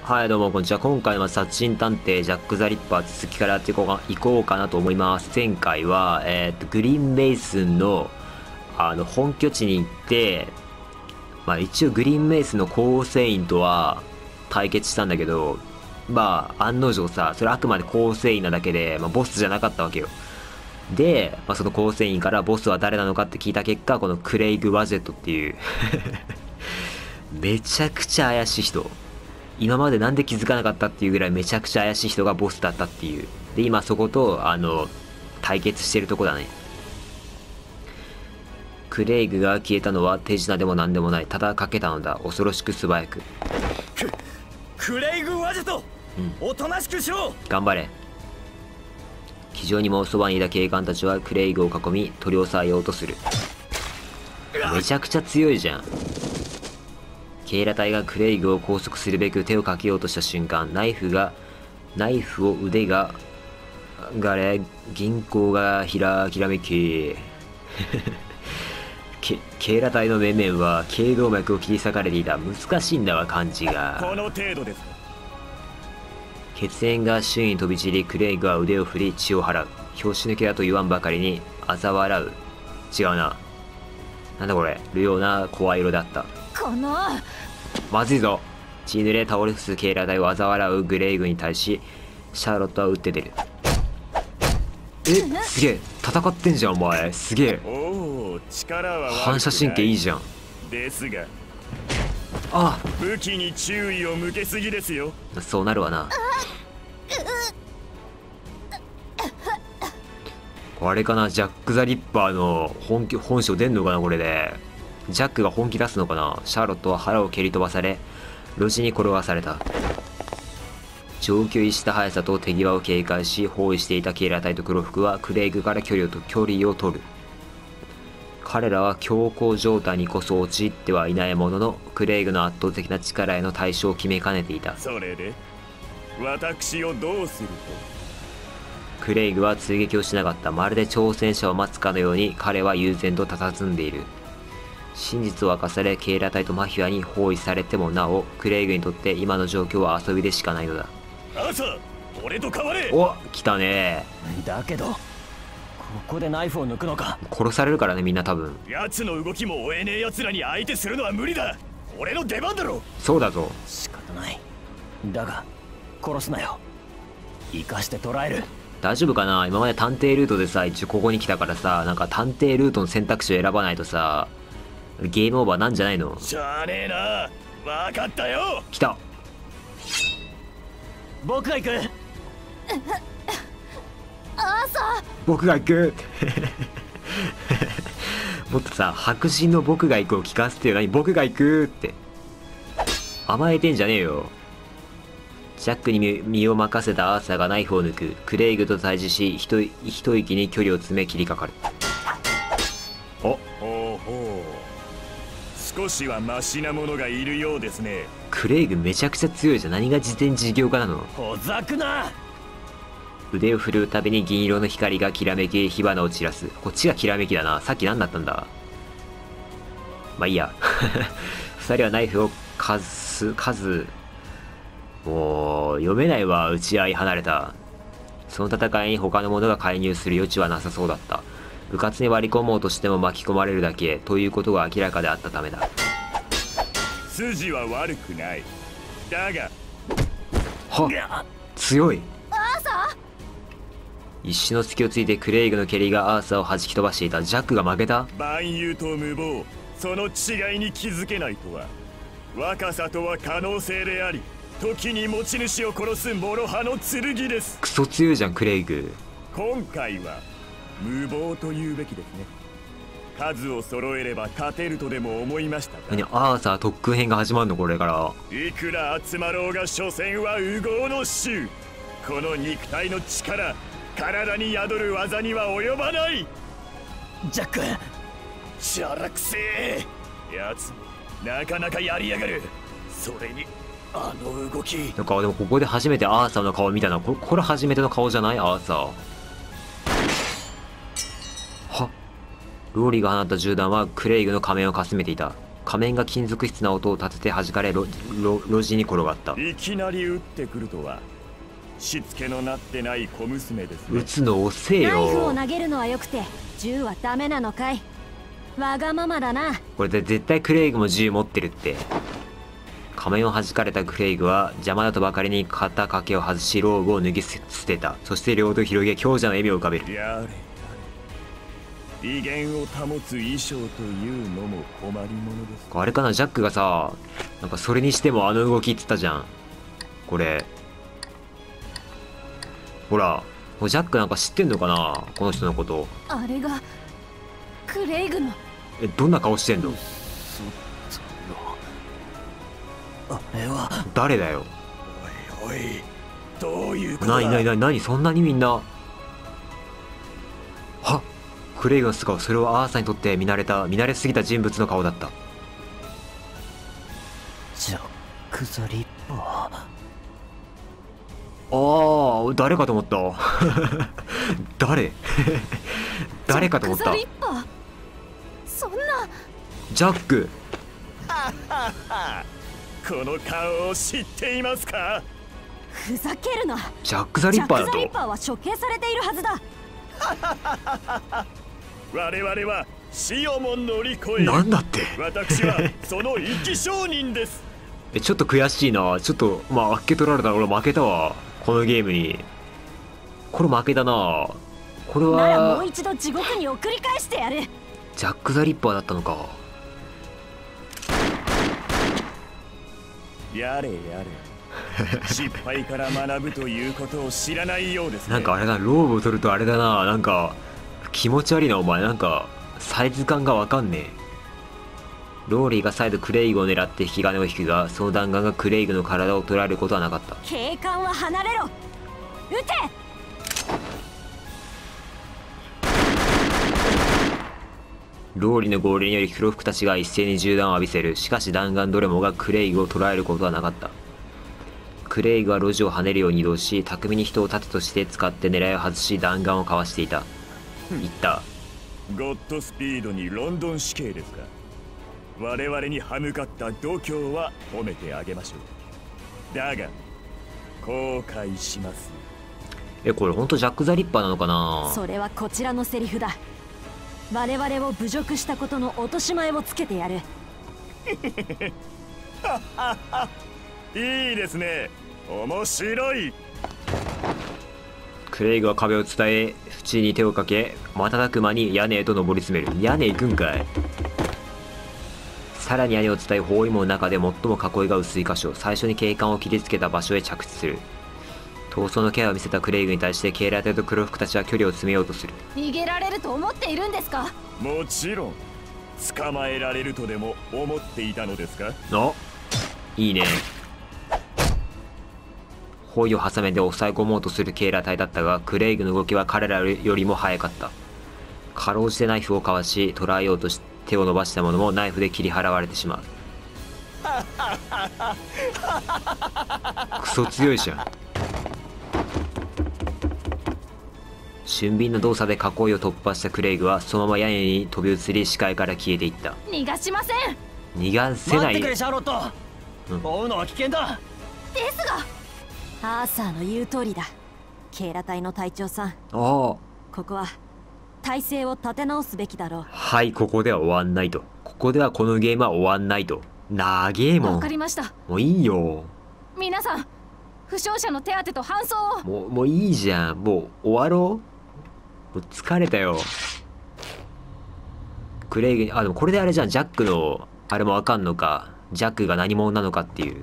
はい、どうも、こんにちは。今回は殺人探偵ジャック・ザ・リッパー続きからやっていこうかなと思います。前回は、グリーンメイスンの、本拠地に行って、一応グリーンメイスンの構成員とは対決したんだけど、案の定さ、それあくまで構成員なだけで、ボスじゃなかったわけよ。で、その構成員からボスは誰なのかって聞いた結果、このクレイグ・ワジェットっていうめちゃくちゃ怪しい人。今までなんで気づかなかったっていうぐらいめちゃくちゃ怪しい人がボスだったっていう。で、今そこと、対決してるとこだね。クレイグが消えたのは手品でも何でもない。ただかけたのだ。恐ろしく素早く。 クレイグ・ワジェト、おとなしくしろ。 頑張れ。非常にもそばにいた警官たちはクレイグを囲み、取り押さえようとする。めちゃくちゃ強いじゃん。警ら隊がクレイグを拘束するべく手をかけようとした瞬間、ナイフを腕が銀行がひらめき警ら隊の面々は頸動脈を切り裂かれていた。難しいんだわ、漢字が。 この程度です。 血縁が周囲に飛び散り、クレイグは腕を振り血を払う。拍子抜けだと言わんばかりに嘲笑う。違うな、なんだこれ、るような声色だった。 このまずいぞ。血濡れ倒れ伏す警ら隊を嘲笑うグレイグに対し、シャーロットは打って出る。すげえ、戦ってんじゃんお前。すげえ。 おお、力は反射神経いいじゃん。 ですが、 あ、 武器に注意を向けすぎですよ。 そうなるわな。あれかな、ジャック・ザ・リッパーの本性出んのかな、これで。ジャックが本気出すのかな。シャーロットは腹を蹴り飛ばされ、路地に転がされた。上級した速さと手際を警戒し、包囲していた警ら隊と黒服はクレイグから距離を取る。彼らは強行状態にこそ陥ってはいないものの、クレイグの圧倒的な力への対処を決めかねていた。 それで私をどうするクレイグは追撃をしなかった。まるで挑戦者を待つかのように彼は悠然と佇んでいる。真実を明かされ、警ら隊とマフィアに包囲されてもなお、クレイグにとって今の状況は遊びでしかないのだ。 と。アーサー、俺と変われ。 お、来たね。 だけどここでナイフを抜くのか。 殺されるからね、みんな多分。 奴の動きも追えねえ奴らに相手するのは無理だ。俺の出番だろ。 そうだぞ。 仕方ない。だが殺すなよ。生かして捕らえる。 大丈夫かな。今まで探偵ルートでさ、一応ここに来たからさ、なんか探偵ルートの選択肢を選ばないとさ、ゲームオーバーなんじゃないの。 しゃあねえな。分かったよ。 来た。 僕が行く。 アーサ僕が行くもっとさ、白人の僕が行くを聞かせてよ。何僕が行くって甘えてんじゃねえよ。ジャックに身を任せたアーサーがナイフを抜く。クレイグと対峙し、一息に距離を詰め切りかかる。お、 ほうほう、少しはマシなものがいるようですね。 クレイグめちゃくちゃ強いじゃん。何が自転事業家なの。 ほざくな。 腕を振るうたびに銀色の光がきらめき、火花を散らす。こっちがきらめきだな。さっき何だったんだ。いいや二人はナイフをもう読めないわ。打ち合い離れた。その戦いに他の者が介入する余地はなさそうだった。部活に割り込もうとしても巻き込まれるだけということが明らかであったためだ。 筋は悪くない。だがはっ、強い。 アーサ一瞬の隙をついてクレイグの蹴りがアーサーを弾き飛ばしていた。ジャックが負けた。 万有と無謀、その違いに気づけないとは。若さとは可能性であり、時に持ち主を殺す諸刃の剣です。 クソ強いじゃんクレイグ。 今回は無謀と言うべきですね。数を揃えれば勝てるとでも思いました何、 か。 アーサー特訓編が始まるのこれから。 いくら集まろうが所詮は烏合の衆。この肉体の力、体に宿る技には及ばない。 ジャック、 しゃらくせえやつ、なかなかやりやがる。それにあの動き。 なんかでもここで初めてアーサーの顔見たな。これ初めての顔じゃない。アーサーはっ、ローリーが放った銃弾はクレイグの仮面をかすめていた。 仮面が金属質な音を立てて弾かれ路地に転がった。 いきなり撃ってくるとはしつけのなってない小娘ですね。 撃つの遅えよ。 ナイフを投げるのはよくて銃はダメなのかい。わがままだな。 これで絶対クレイグも銃持ってるって。仮面を弾かれたクレイグは邪魔だとばかりに肩掛けを外しローブを脱ぎ捨てた。そして両手を広げ強者の笑みを浮かべる。 やれ威厳を保つ衣装というのも困りものです。 あれかな、ジャックがさ、なんかそれにしてもあの動きって言ったじゃん。これほら、ジャックなんか知ってんのかな、この人のこと。 あれがクレイグの。 どんな顔してんの。 あれは誰だよ。 おいおい、どういうことだ。 何そんなにみんな。はっ、クレイグの素顔、それはアーサーにとって見慣れすぎた人物の顔だった。 ジャック・ザ・リッパああ、誰かと思った誰誰かと思った。 ジャック・ザ・リッパー。そんな。 ジャック。 この顔を知っていますか。 ふざけるな。 ジャック・ザ・リッパーだと。 ジャック・ザ・リッパーは処刑されているはずだ。 我々は死をも乗り越え。 なんだって。 私はその生き証人です。 ちょっと悔しいな。ちょっとまああっけ取られたら俺負けたわ、このゲームに。これ負けだな。これならもはう一度地獄に送り返してやる。 ジャック・ザ・リッパーだったのか。 やれやれ失敗から学ぶということを知らないようですね。 なんかあれだ、ローブを取るとあれだな。なんか気持ち悪いなお前。なんかサイズ感がわかんねえ。ローリーが再度クレイグを狙って引き金を引くが、その弾丸がクレイグの体を捉えることはなかった。 警官は離れろ。撃て。 ローリーの号令により黒服たちが一斉に銃弾を浴びせる。しかし弾丸どれもがクレイグを捉えることはなかった。クレイグは路地を跳ねるように移動し、巧みに人を盾として使って狙いを外し弾丸をかわしていた。言った。 ゴッドスピードにロンドン死刑ですか。我々に歯向かった度胸は褒めてあげましょう。だが後悔します。 これほんとジャック・ザ・リッパーなのかな。 それはこちらのセリフだ。我々を侮辱したことの落とし前をつけてやる。 いいですね、面白い。 クレイグは壁を伝え縁に手をかけ、瞬く間に屋根へと登り詰める。屋根行くんかい。さらに屋根を伝え包囲網の中で最も囲いが薄い箇所、最初に警官を切りつけた場所へ着地する。逃走の気配を見せたクレイグに対して警ら隊と黒服たちは距離を詰めようとする。 逃げられると思っているんですか。 もちろん捕まえられるとでも思っていたのですか。 あ、いいね。包囲を挟めて抑え込もうとする警ら隊だったが、クレイグの動きは彼らよりも速かった。かろうじてナイフをかわし捉えようとして手を伸ばしたものもナイフで切り払われてしまう。クソ強いじゃん。俊敏な動作で囲いを突破したクレイグはそのまま屋根に飛び移り視界から消えていった。 逃がしません。 逃がせない。 待ってくれシャーロット、追うのは危険だ。 ですがアーサーの言う通りだ。警ら隊の隊長さん、 ここは体制を立て直すべきだろう。 はい、ここでは終わんないと。ここではこのゲームは終わんないと。なげえもん。 わかりました。 もういいよ。 皆さん負傷者の手当てと搬送を。 もういいじゃん。もう終わろう。もう疲れたよ。クレイグに、でもこれであれじゃん、ジャックのあれもわかんのか。ジャックが何者なのかっていう。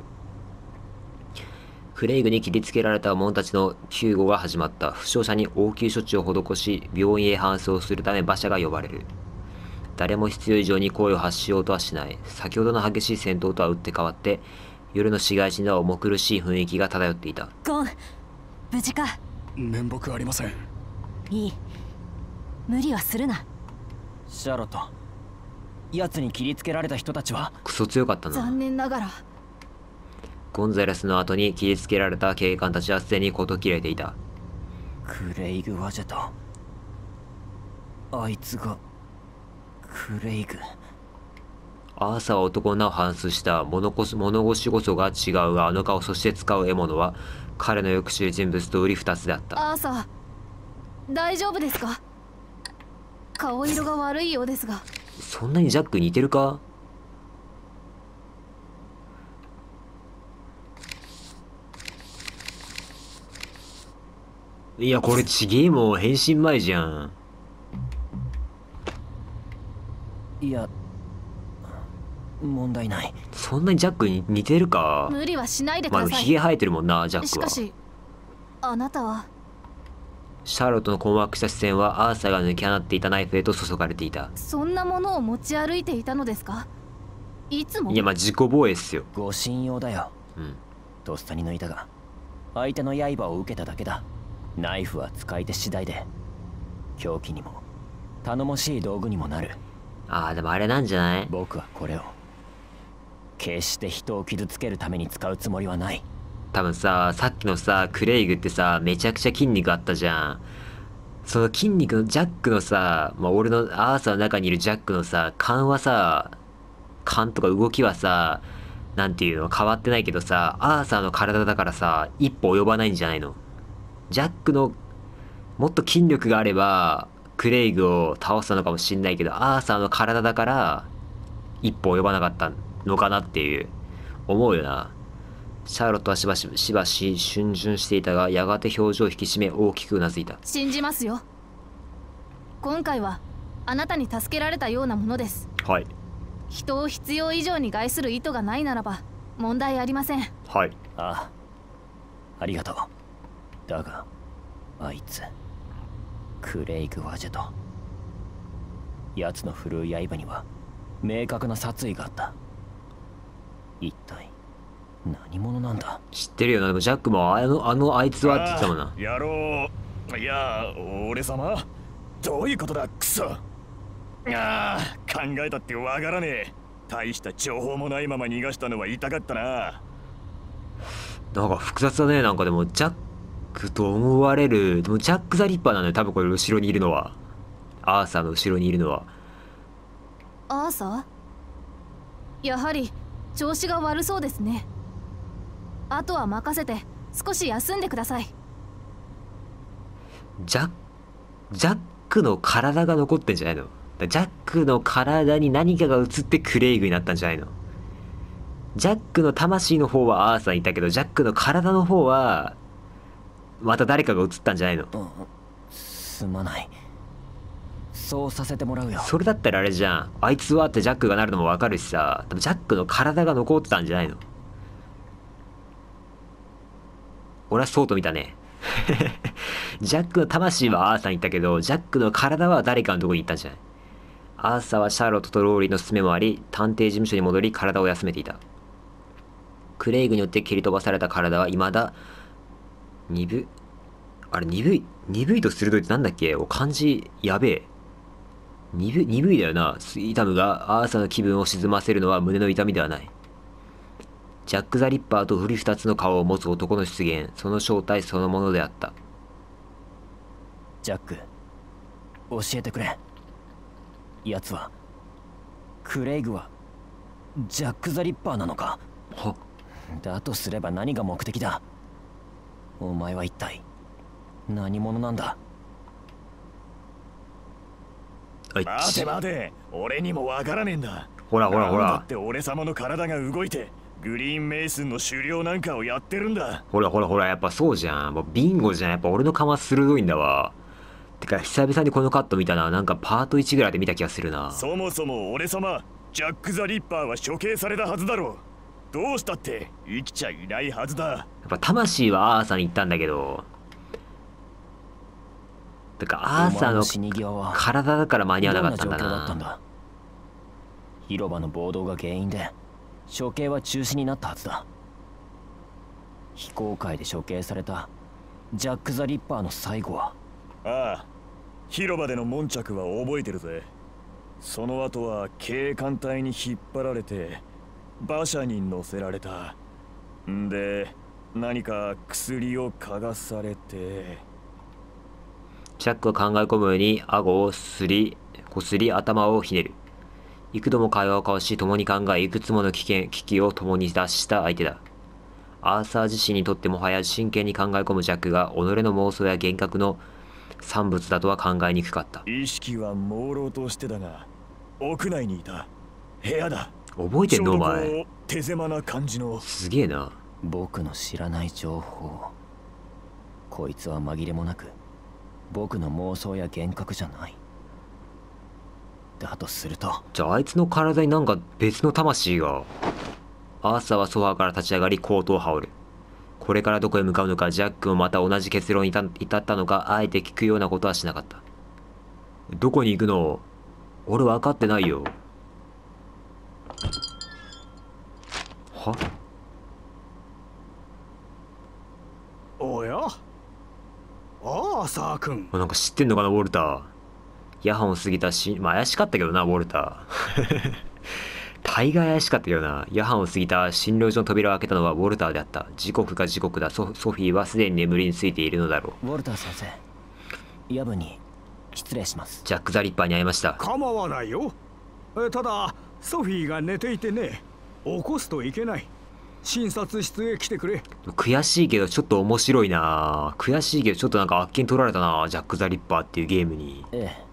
クレイグに切りつけられた者たちの救護が始まった。負傷者に応急処置を施し病院へ搬送するため馬車が呼ばれる。誰も必要以上に声を発しようとはしない。先ほどの激しい戦闘とは打って変わって夜の市街地では重苦しい雰囲気が漂っていた。 ゴン、無事か。 面目ありません。 いい、無理はするな。 シャーロット、奴に切りつけられた人たちは。 クソ強かったな。 残念ながら。 ゴンザレスの後に切りつけられた警官たちはすでに事切れていた。 クレイグ・ワジェタ、あいつがクレイグ。 アーサーは男の名を反芻した。物腰こそが違うが、あの顔、そして使う獲物は、彼のよく知る人物と売り二つであった。 アーサー、大丈夫ですか？顔色が悪いようですが。 そんなにジャックに似てるか？いや、これちげえもん。変身前じゃん。 いや、問題ない。 そんなにジャックに似てるか？ 無理はしないでくまあ、 ださい。 ヒゲ生えてるもんな、ジャックは。 しかし、あなたは。 シャーロットの困惑した視線はアーサーが抜き放っていたナイフへと注がれていた。 そんなものを持ち歩いていたのですか？いつも。 いや、まあ自己防衛っすよ。 護身用だよ。 うん。 とっさに抜いたが、相手の刃を受けただけだ。ナイフは使い手次第で、凶器にも頼もしい道具にもなる。 ああ、でもあれなんじゃない？ 僕はこれを決して人を傷つけるために使うつもりはない。 多分さ、さっきのさ、クレイグってさ、めちゃくちゃ筋肉あったじゃん。その筋肉のジャックのさ、まあ、俺のアーサーの中にいるジャックのさ、勘はさ、勘とか動きはさ、なんていうの、変わってないけどさ、アーサーの体だからさ、一歩及ばないんじゃないの？ジャックの、もっと筋力があれば、クレイグを倒したのかもしんないけど、アーサーの体だから、一歩及ばなかったのかなっていう、思うよな。シャーロットはしばし逡巡していたが、やがて表情を引き締め大きくうなずいた。 信じますよ。今回はあなたに助けられたようなものです。 はい。 人を必要以上に害する意図がないならば問題ありません。 はい。 ああ、ありがとう。だがあいつクレイグ・ワジェト、奴の振るう刃には明確な殺意があった。一体何者なんだ？ 知ってるよな。でもジャックもあいつはって言ってたもんな。 野郎。いや、俺様どういうことだ、クソ。考えたってわからねえ。大した情報もないまま逃がしたのは痛かったな。 なんか複雑だね。なんかでもジャックと思われる、でもジャック・ザ・リッパーなのよ、多分これ後ろにいるのは。アーサーの後ろにいるのは。 アーサー、やはり調子が悪そうですね。あとは任せて少し休んでください。 ジャックの体が残ってんじゃないの？ジャックの体に何かが移ってクレイグになったんじゃないの？ジャックの魂の方はアーサーにいたけど、ジャックの体の方はまた誰かが移ったんじゃないの？ すまない。そうさせてもらうよ。 それだったらあれじゃん。あいつはってジャックがなるのもわかるしさ、多分ジャックの体が残ってたんじゃないの？俺はそうと見たね。ジャックの魂はアーサーに行ったけど、ジャックの体は誰かのところに行ったんじゃない？アーサーはシャーロットとローリーの勧めもあり、探偵事務所に戻り体を休めていた。クレイグによって蹴り飛ばされた体は未だ鈍いと鋭いってなんだっけ？漢字やべえ。鈍いだよな。痛むが、アーサーの気分を沈ませるのは胸の痛みではない。ジャック・ザ・リッパーと振り二つの顔を持つ男の出現、その正体そのものであった。 ジャック、教えてくれ。奴は、クレイグは、ジャック・ザ・リッパーなのか？ は？ だとすれば何が目的だ？お前は一体、何者なんだ？ 待て待て、俺にもわからねえんだ。 ほら。 だって俺様の体が動いて、グリーンメイスンの狩猟なんかをやってるんだ。 ほら、やっぱそうじゃん。もうビンゴじゃん。やっぱ俺の勘は鋭いんだわ。てか、久々にこのカット見たな。なんかパート1ぐらいで見た気がするな。 そもそも俺様、ジャック・ザ・リッパーは処刑されたはずだろう。どうしたって生きちゃいないはずだ。 やっぱ魂はアーサーに行ったんだけど。てか、アーサーの体だから間に合わなかったんだな。 広場の暴動が原因で処刑は中止になったはずだ。非公開で処刑されたジャック・ザ・リッパーの最後は？ ああ、広場での悶着は覚えてるぜ。その後は警官隊に引っ張られて馬車に乗せられた。んで何か薬を嗅がされて。 ジャックは考え込むように顎をこすり頭をひねる。 幾度も会話を交わし共に考え、いくつもの危機を共に脱した相手だ。アーサー自身にとってもはや真剣に考え込むジャックが己の妄想や幻覚の産物だとは考えにくかった。 意識は朦朧としてたが、屋内にいた。部屋だ。 覚えてんのお前。 手狭な感じの。 すげえな。 僕の知らない情報。こいつは紛れもなく僕の妄想や幻覚じゃない。だとすると、 じゃああいつの体になんか別の魂が。アーサーはソファーから立ち上がりコートを羽織る。これからどこへ向かうのか、ジャックもまた同じ結論に至ったのか、あえて聞くようなことはしなかった。どこに行くの？俺分かってないよ。は？ おや、アーサー君。 なんか知ってんのかな、ウォルター。夜半を過ぎたし、まあ怪しかったけどな、ウォルター。大概怪しかったけどな。夜半を過ぎた診療所の扉を開けたのはウォルターであった。時刻が時刻だ。ソフィーはすでに眠りについているのだろう。ウォルター先生、夜分に失礼します。 ジャック・ザ・リッパーに会いました。 構わないよ。ただソフィーが寝ていてね、起こすといけない。診察室へ来てくれ。 悔しいけどちょっと面白いな。悔しいけどちょっとなんかあっけに取られたな、ジャック・ザ・リッパーっていうゲームに。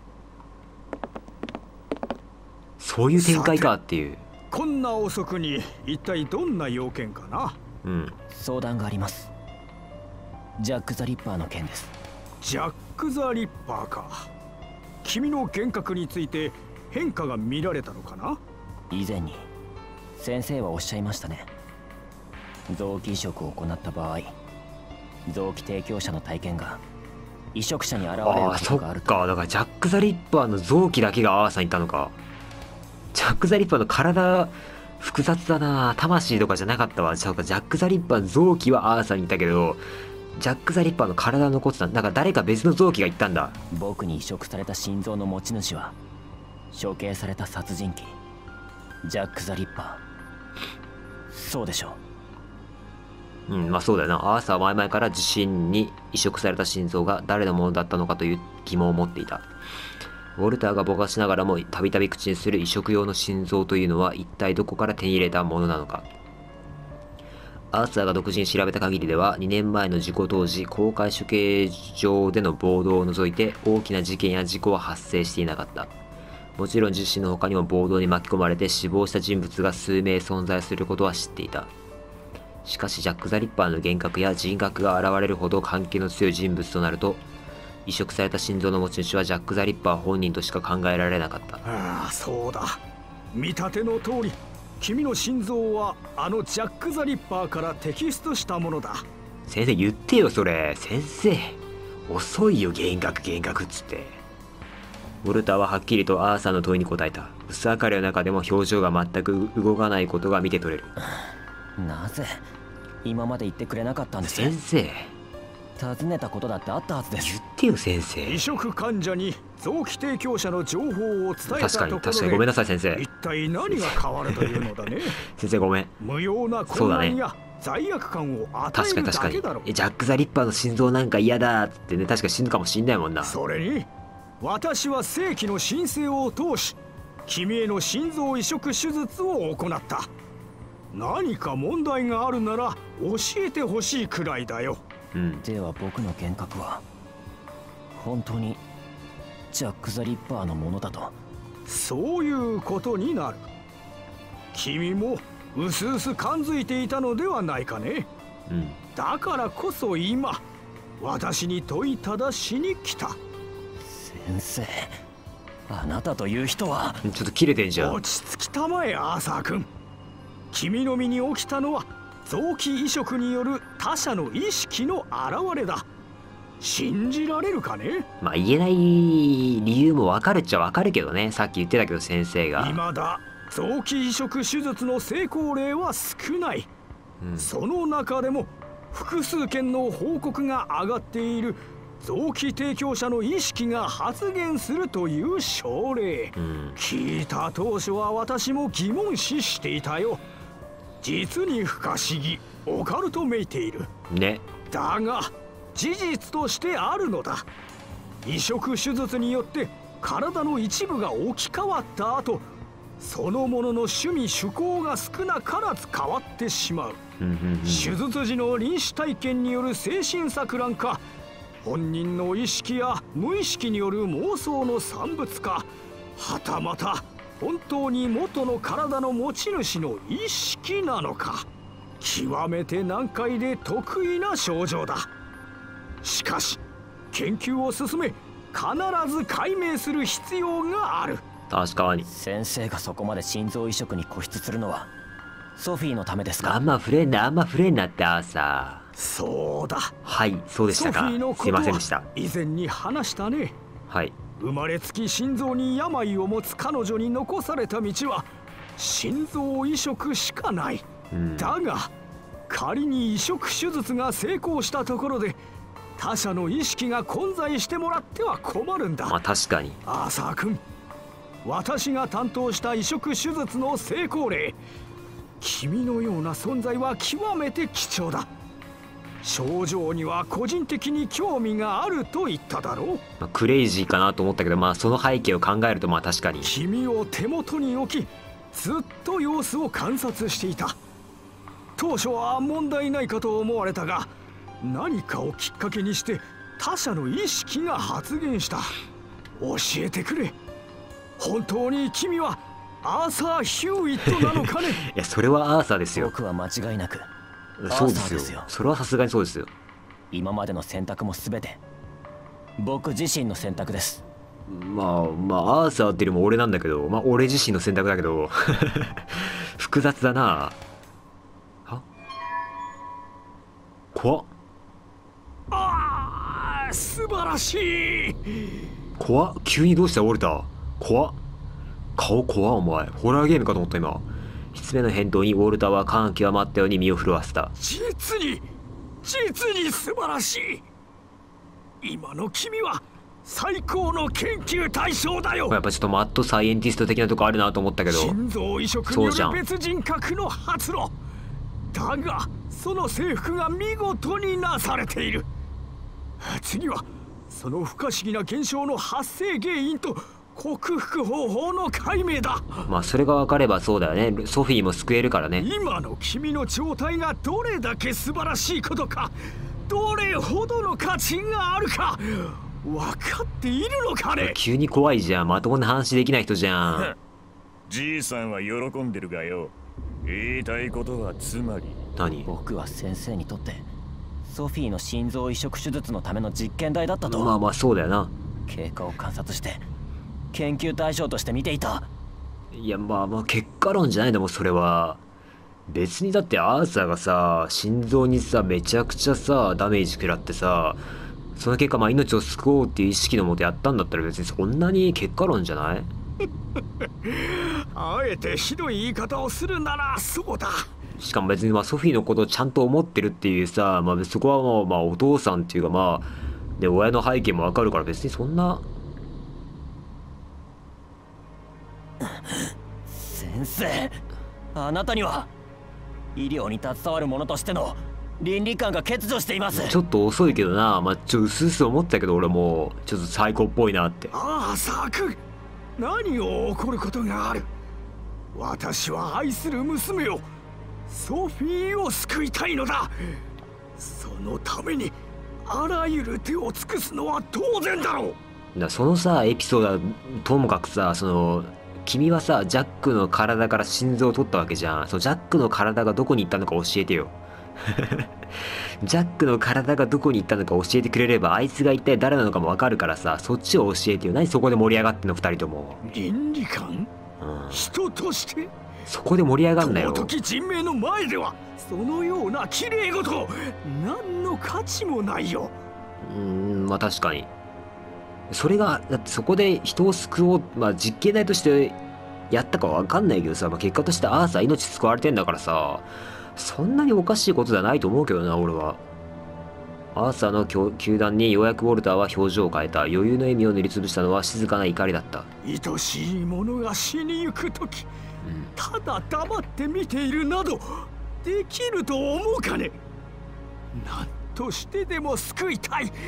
そういう展開かっていう。 こんな遅くに一体どんな用件かな。 相談があります。ジャック・ザ・リッパーの件です。 ジャック・ザ・リッパーか。君の幻覚について変化が見られたのかな。 以前に先生はおっしゃいましたね。臓器移植を行った場合、臓器提供者の体験が移植者に現れることがあると。 そっか。だからジャック・ザ・リッパーの臓器だけがアーサーにいたのか。ジャック・ザ・リッパーの体複雑だな。魂とかじゃなかったわ。ジャック・ザ・リッパーの臓器はアーサーにいたけど、ジャック・ザ・リッパーの体残ってた。だから誰か別の臓器がいったんだ。 僕に移植された心臓の持ち主は処刑された殺人鬼ジャック・ザ・リッパー。そうでしょう。 まあそうだよな。アーサーは前々から自身に移植された心臓が誰のものだったのかという疑問を持っていた。ウォルターがぼかしながらもたびたび口にする移植用の心臓というのは一体どこから手に入れたものなのか。アーサーが独自に調べた限りでは、2年前の事故当時、公開処刑場での暴動を除いて大きな事件や事故は発生していなかった。もちろん自身の他にも暴動に巻き込まれて死亡した人物が数名存在することは知っていた。しかしジャック・ザ・リッパーの幻覚や人格が現れるほど関係の強い人物となると、移植された心臓の持ち主はジャック・ザ・リッパー本人としか考えられなかった。 ああ、そうだ。見立ての通り、君の心臓はあのジャック・ザ・リッパーから摘出したものだ。 先生言ってよそれ。先生遅いよ。幻覚っつって。ウォルターははっきりとアーサーの問いに答えた。薄明かりの中でも表情が全く動かないことが見て取れる。 なぜ今まで言ってくれなかったんです？ 先生、 尋ねたことだってあったはずです。 言ってよ先生。 移植患者に臓器提供者の情報を伝えたところで、 確かにごめんなさい先生。 一体何が変わるというのだね。 先生ごめん。 無用な混乱や罪悪感を与えるだけだろ。 ジャック・ザ・リッパーの心臓なんか嫌だってね。確か死ぬかもしんないもんな。 それに私は正規の申請を通し、君への心臓移植手術を行った。何か問題があるなら教えてほしいくらいだよ。 では僕の幻覚は本当にジャック・ザ・リッパーのものだと。 そういうことになる。君もうすうす感づいていたのではないかね。だからこそ今私に問いただしに来た。 先生、あなたという人は。 ちょっと切れてんじゃん。 落ち着きたまえアーサー君。君の身に起きたのは臓器移植による他者の意識の現れだ。信じられるかね。 まあ言えない理由も分かるっちゃ分かるけどね。さっき言ってたけど先生が。 未だ臓器移植手術の成功例は少ない。その中でも複数件の報告が上がっている臓器提供者の意識が発現するという症例、聞いた当初は私も疑問視していたよ。実に不可思議、オカルトめいているね。 だが事実としてあるのだ。移植手術によって体の一部が置き換わった後、 そのものの趣味趣向が少なからず変わってしまう。手術時の臨死体験による精神錯乱か、本人の意識や無意識による妄想の産物か、はたまた本当に元の体の持ち主の意識なのか、極めて難解で得意な症状だ。しかし研究を進め必ず解明する必要がある。 確かに。 先生がそこまで心臓移植に固執するのはソフィーのためですか？ あんま触れんなってアーサー。 そうだ。 はい、そうでしたか。 ソフィーのすいことはませんでした。 以前に話したね。 はい。 生まれつき心臓に病を持つ彼女に残された道は心臓移植しかない。だが仮に移植手術が成功したところで他者の意識が混在してもらっては困るんだ。 まあ確かに。 アーサー君、私が担当した移植手術の成功例、君のような存在は極めて貴重だ。症状には個人的に興味があると言っただろう。 まあ、クレイジーかなと思ったけど、まあその背景を考えるとまあ確かに。 君を手元に置きずっと様子を観察していた。当初は問題ないかと思われたが、何かをきっかけにして他者の意識が発現した。教えてくれ。本当に君はアーサー・ヒューイットなのかね？ いや、それはアーサーですよ。 僕は間違いなくそうですよ。 アーサーですよ。 それはさすがにそうですよ。 今までの選択も全て僕自身の選択です。 まあアーサーっていうよりも俺なんだけど、まあ俺自身の選択だけど複雑だな。は？怖っ。 ああ、素晴らしい。 怖っ。急にどうした折れた。怖っ。顔怖っお前。ホラーゲームかと思った今。失礼の返答にウォルターは感極まったように身を震わせた。 実に素晴らしい。今の君は最高の研究対象だよ。 やっぱちょっとマッドサイエンティスト的なとこあるなと思ったけど。 心臓移植による別人格の発露だが、その征服が見事になされている。次はその不可思議な現象の発生原因と克服方法の解明だ。 まあそれが分かればそうだよね。ソフィーも救えるからね。 今の君の状態がどれだけ素晴らしいことか、どれほどの価値があるか分かっているのかね？ 急に怖いじゃん。まともな話できない人じゃん。 じいさんは喜んでるがよ。言いたいことはつまり。 何？ 僕は先生にとってソフィーの心臓移植手術のための実験台だったと。 まあそうだよな。 経過を観察して研究対象として見ていた。 いやまあ結果論じゃないんだもんそれは。別にだってアーサーがさ心臓にさめちゃくちゃさダメージ食らってさ、その結果まあ命を救おうっていう意識のもとやったんだったら別にそんなに結果論じゃない？ あえてひどい言い方をするならそうだ。 しかも別にまあソフィーのことをちゃんと思ってるっていうさ、まあそこはもうまあお父さんっていうかまあで親の背景もわかるから別にそんな。 先生、あなたには医療に携わる者としての倫理観が欠如しています。 ちょっと遅いけどな。まあうすうす思ったけど俺もちょっと最高っぽいなって。 アーサー君、何を起こることがある？私は愛する娘をソフィーを救いたいのだ。そのためにあらゆる手を尽くすのは当然だろう。 そのさエピソードはともかくさ、その君はさジャックの体から心臓を取ったわけじゃん。そのジャックの体がどこに行ったのか教えてよ。ジャックの体がどこに行ったのか教えてくれればあいつが一体誰なのかも分かるからさ、そっちを教えてよ。何そこで盛り上がってんの2人とも。 倫理観、人としてそこで盛り上がんなよ。 尊き人命の前ではそのような綺麗事何の価値もないよ。 まあ確かに。それがだってそこで人を救おう、まあ実験台としてやったかわかんないけどさ、まあ、結果としてアーサー命救われてんだからさ、そんなにおかしいことではないと思うけどな俺は。アーサーの球団にようやくウォルターは表情を変えた。余裕の笑みを塗りつぶしたのは静かな怒りだった。 愛しい者が死にゆく時、ただ黙って見ているなどできると思うかね。何としてでも救いたい、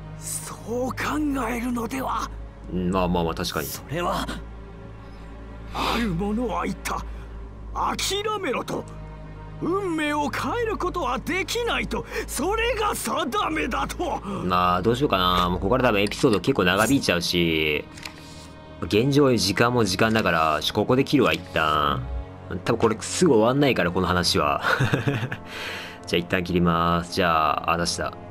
そう考えるのでは。 まあ確かに。 それはある者は言った。諦めろと。運命を変えることはできないと。それが定めだと。 まあどうしようかな。もうここから多分エピソード結構長引いちゃうし、現状時間も時間だから、ここで切るわ一旦。多分これすぐ終わんないからこの話は。じゃあ一旦切ります。じゃあ、出した。